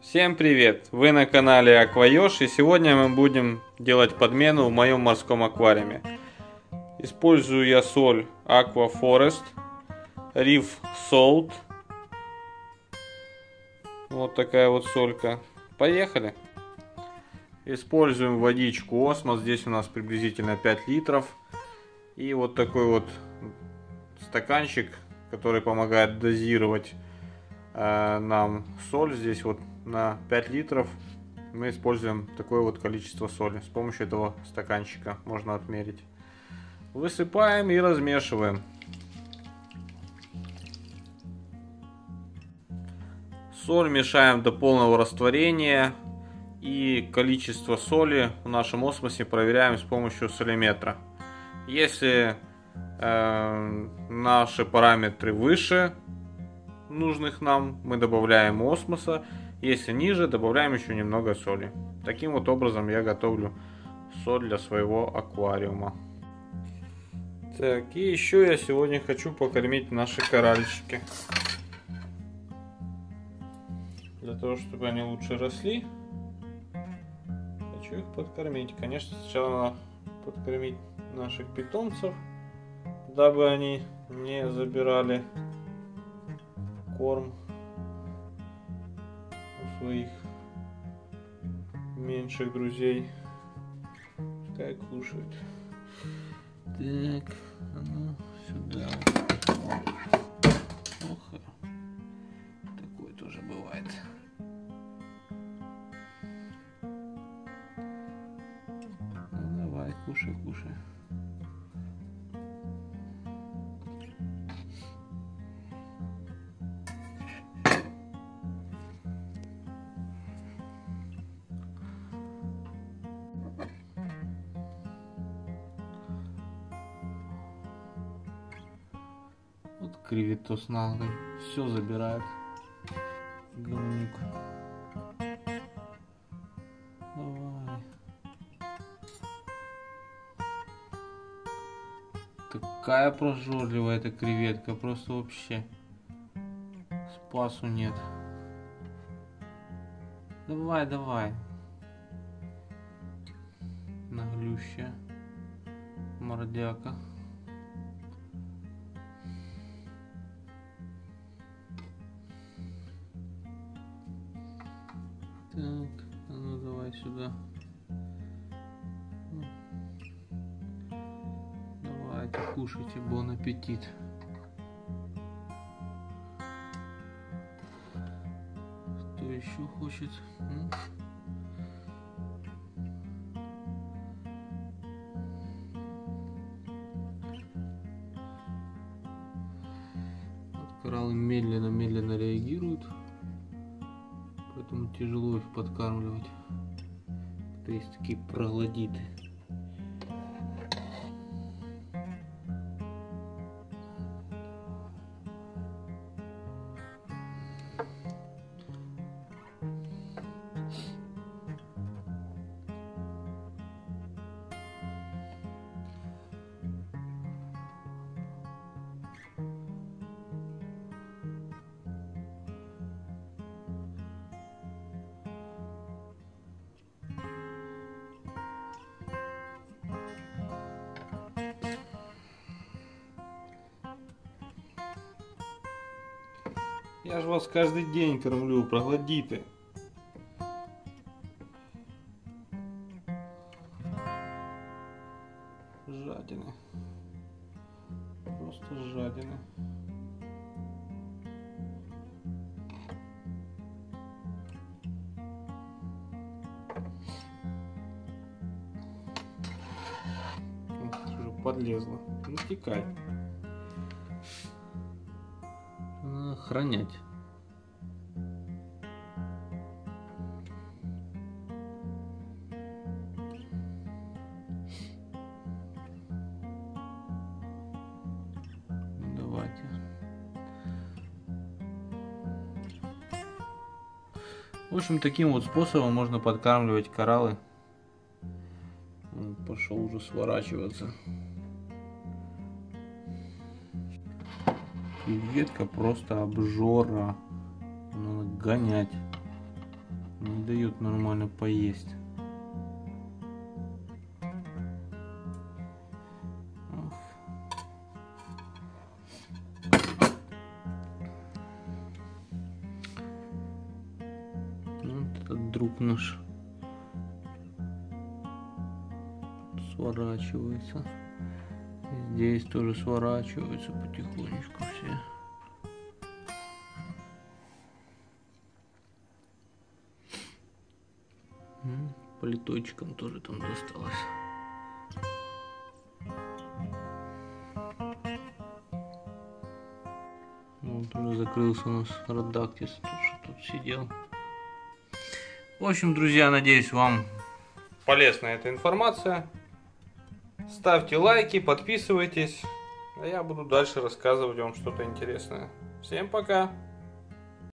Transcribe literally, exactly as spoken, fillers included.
Всем привет! Вы на канале Акваеж, и сегодня мы будем делать подмену в моем морском аквариуме. Использую я соль Aqua Forest, Reef Salt. Вот такая вот солька. Поехали! Используем водичку Осмос, здесь у нас приблизительно пять литров. И вот такой вот стаканчик, который помогает дозировать э, нам соль. Здесь вот на пять литров мы используем такое вот количество соли. С помощью этого стаканчика можно отмерить. Высыпаем и размешиваем. Соль мешаем до полного растворения. И количество соли в нашем осмосе проверяем с помощью солиметра. Если э, наши параметры выше нужных нам, мы добавляем осмоса. Если ниже, добавляем еще немного соли. Таким вот образом я готовлю соль для своего аквариума. Так, и еще я сегодня хочу покормить наши коральчики. Для того, чтобы они лучше росли, хочу их подкормить. Конечно, сначала надо подкормить наших питомцев, дабы они не забирали корм у своих меньших друзей. Пускай кушают. Так, а ну сюда. Ох, такое тоже бывает. Ну, давай, кушай, кушай. Вот креветос наглый, все забирает. Говнюк. Давай. Такая прожорливая эта креветка, просто вообще спасу нет. Давай, давай. Наглющая мордяка. Так, а ну давай сюда. Давайте кушайте, бон аппетит. Кто еще хочет? М? Вот кораллы медленно-медленно реагируют. Поэтому тяжело их подкармливать. То есть такие проглодиты. Я же вас каждый день кормлю, проглодиты. Жадины. Просто жадины. Уже подлезла. Ну текай. Охранять. Давайте. В общем, таким вот способом можно подкармливать кораллы. Он пошел уже сворачиваться. Креветка просто обжора. Надо гонять. Не дает нормально поесть. Вот этот друг наш сворачивается. И здесь тоже сворачиваются потихонечку все. Политочкам тоже там досталось. Вот уже закрылся у нас Родактис, тут, что тут сидел. В общем, друзья, надеюсь, вам полезна эта информация. Ставьте лайки, подписывайтесь, а я буду дальше рассказывать вам что-то интересное. Всем пока!